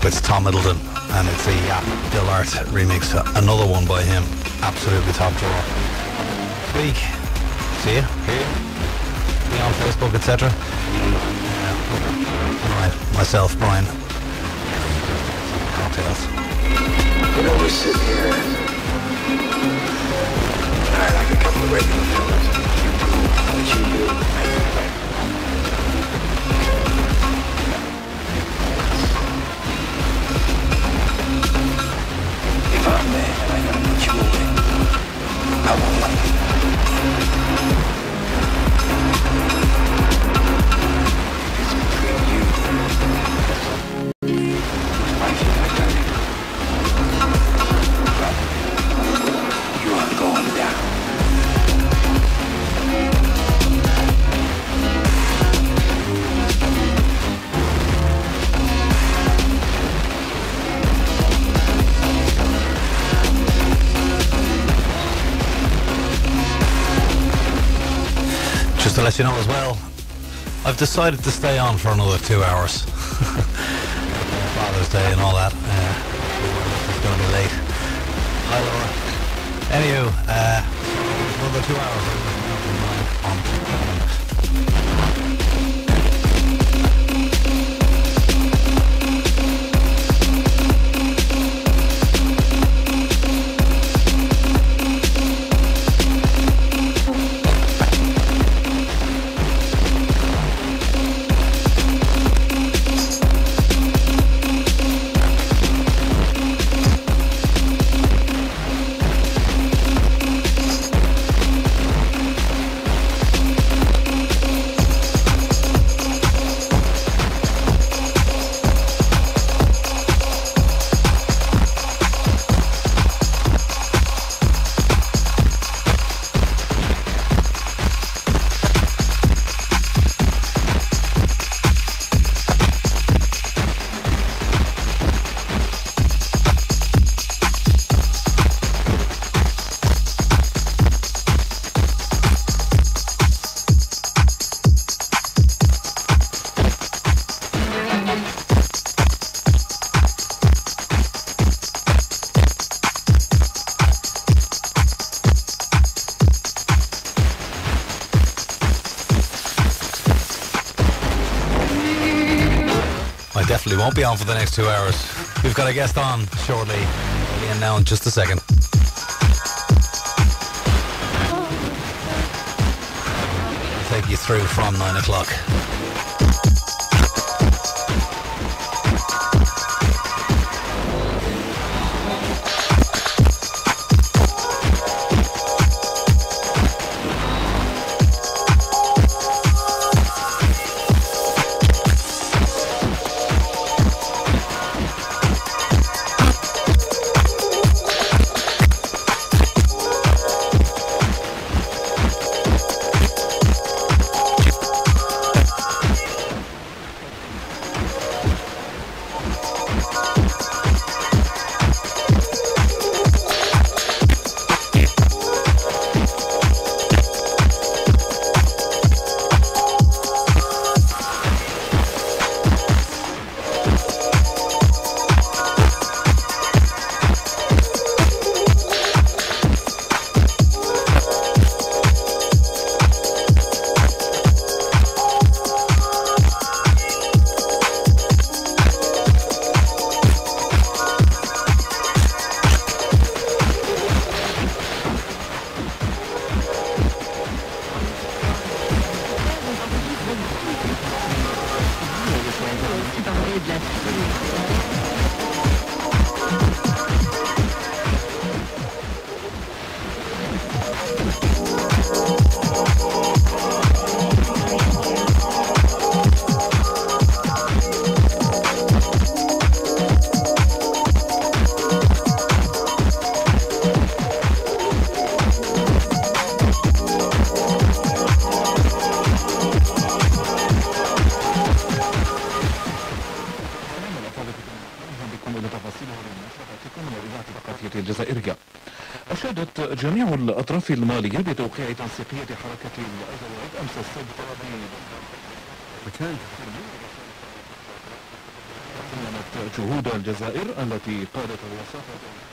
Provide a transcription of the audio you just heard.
Look, it's Tom Middleton, and it's the Bill Art remix. Another one by him. Absolutely top drawer. Speak. See you. Be on Facebook, etc. Right, myself, Brian. Cocktails. You know, we sit here, and I like a couple of regular fellas. What you do, I do. If I'm there and I gotta put you away, I won't like it. It's between you and I think I got it. You are going down. Just to let you know as well, I've decided to stay on for another 2 hours. Father's Day and all that. It's going to be late. Hi, Laura. Anywho, another 2 hours. Definitely won't be on for the next 2 hours. We've got a guest on shortly. We'll be in now in just a second. I'll take you through from 9 o'clock. الجزائرية. أشادت جميع الأطراف المالية بتوقيع تنسيقية حركة الأزواج أمس السبت جهود الجزائر التي قادت الوساطة